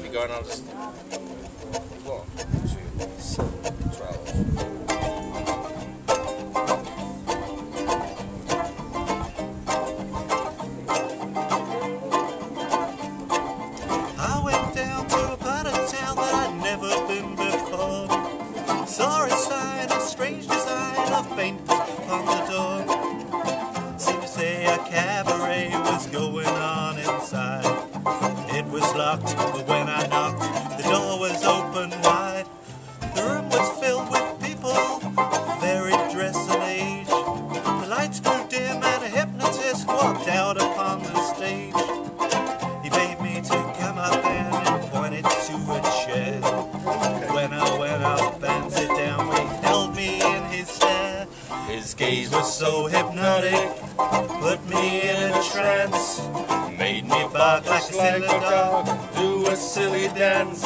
be going on just 1, 2, 12. I went down to a part of town that I'd never been before. Saw a sign, a strange design of paint on the door. Seemed to say a cabaret was going on inside. It was locked, but when I knocked, the door was open wide. The room was filled with people, varied dress and age. The lights grew dim and a hypnotist walked out upon the stage. He bade me to come up and pointed to a chair. When I went up and sit down, he held me in his stare. His gaze was so hypnotic, put me in a trance, made me bark like a silly dog, do a silly dance.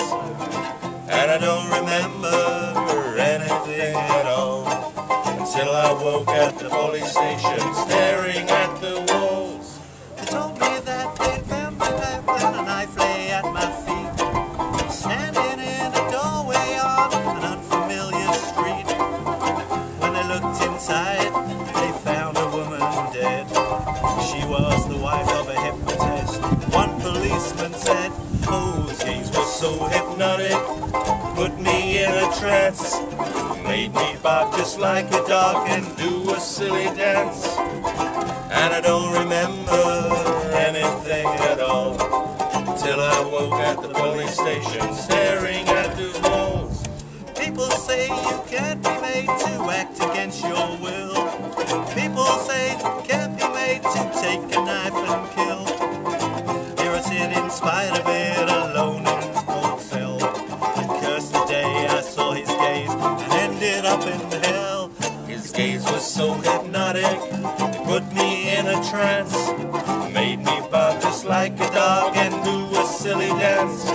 And I don't remember anything at all until I woke at the police station, staring at the walls. They told me that they'd found my knife and a knife lay at my feet, standing in a doorway on an unfamiliar street. When they looked inside, they found a woman dead. She was the wife of a hypnotist. One policeman said, oh, his gaze was so hypnotic, put me in a trance, made me bark just like a dog and do a silly dance. And I don't remember anything at all till I woke at the police station, staring at the walls. People say you can't be made to act against your will. People say you can't be made to take a knife and kill. Here I sit in spite of it, alone in his cold cell, and curse the day I saw his gaze and ended up in hell. His gaze was so hypnotic, it put me in a trance, made me bark just like a dog and do a silly dance.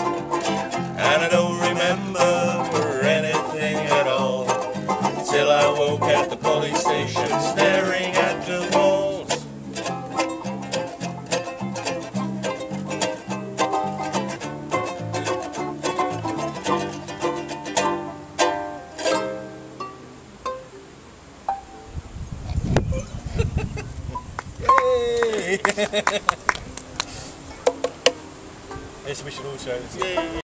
And I don't remember anything at all till I woke at the police station, staring at the walls. Yay! Yes, we should also.